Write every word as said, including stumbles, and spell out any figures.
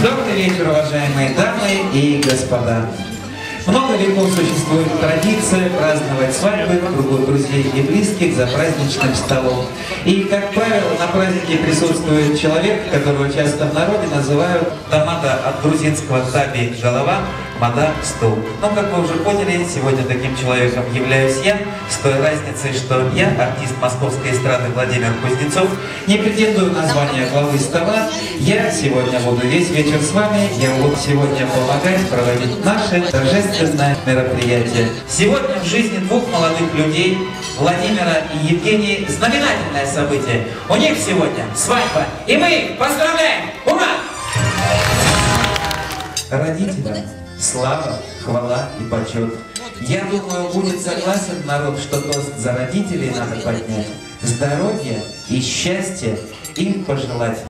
Добрый вечер, уважаемые дамы и господа. Много веков существует традиция праздновать свадьбы в кругу друзей и близких за праздничным столом. И, как правило, на празднике присутствует человек, которого часто в народе называют тамада от грузинского таби – голова, мада – стул. Но, как вы уже поняли, сегодня таким человеком являюсь я, с той разницей, что я, артист московской эстрады Владимир Кузнецов, не претендую на звание главы стола. Я сегодня буду весь вечер с вами, я буду сегодня помогать проводить наши торжественное мероприятие. Сегодня в жизни двух молодых людей, Владимира и Евгении, знаменательное событие. У них сегодня свадьба, и мы их поздравляем! Ура! Родителям слава, хвала и почет. Я думаю, будет согласен народ, что тост за родителей надо поднять, здоровья и счастья им пожелать.